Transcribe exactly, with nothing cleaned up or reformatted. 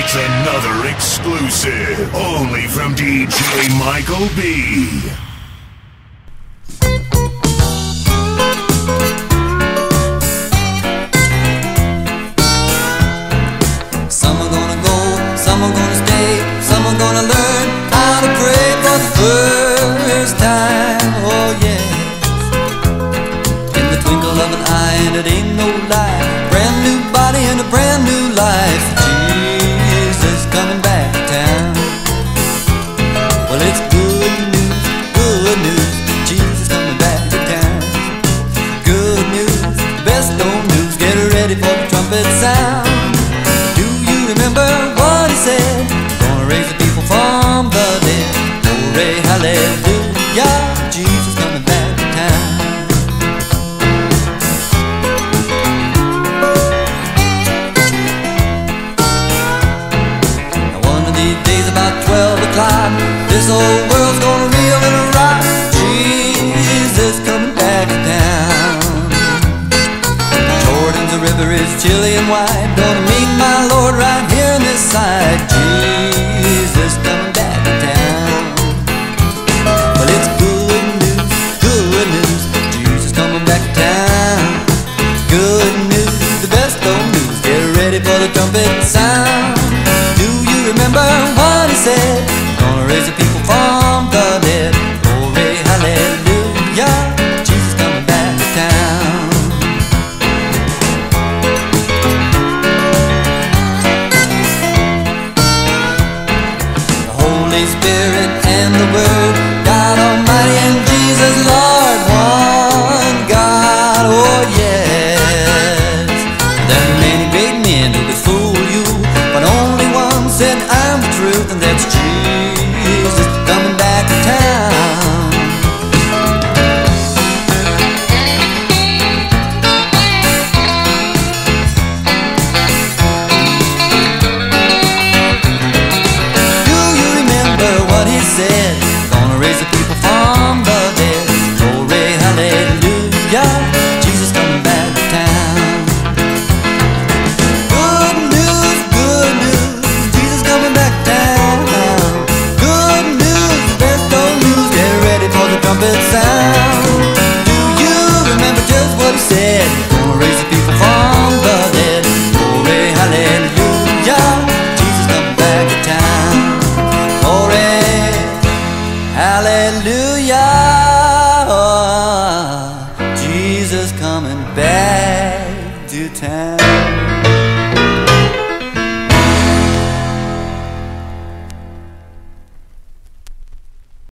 It's another exclusive, only from D J Michael B. Some are gonna go, some are gonna stay, some are gonna learn how to pray for the first time. Oh yes, in the twinkle of an eye, and it ain't no lie. Brand new body and a brand new life. Jesus coming back to town. Well, it's good news, good news. Jesus coming back to town. Good news, best known news. Get ready for the trumpet sound. Remember what he said, gonna raise the people from the dead. Glory, hallelujah, Jesus coming back to town. Now one of these days about twelve o'clock, this old world's gonna reel and rock. Jesus coming back to town. Jordan's a river is chilly and wide, gonna meet my Lord right here on this side. Jesus coming back to town. Well, it's good news, good news. Jesus coming back to town. Good news, the best old news. Get ready for the trumpet sound. Do you remember what he said? Gonna raise the people from the dead. Glory, hallelujah, Jesus coming back to town. Spirit and the Word, God Almighty and Jesus Lord, one God, oh yes. There are many great men who could fool you, but only one said I'm the truth, and that's Jesus coming back to town. Said, gonna raise the people from the dead. Glory, hallelujah, Jesus coming back to town. Good news, good news, Jesus coming back to town. Good news, best old news. Get ready for the trumpet sound. Do you remember just what he said? Gonna raise the people from the dead. Glory, hallelujah, Jesus coming back to town. Glory, hallelujah, Jesus coming back to town.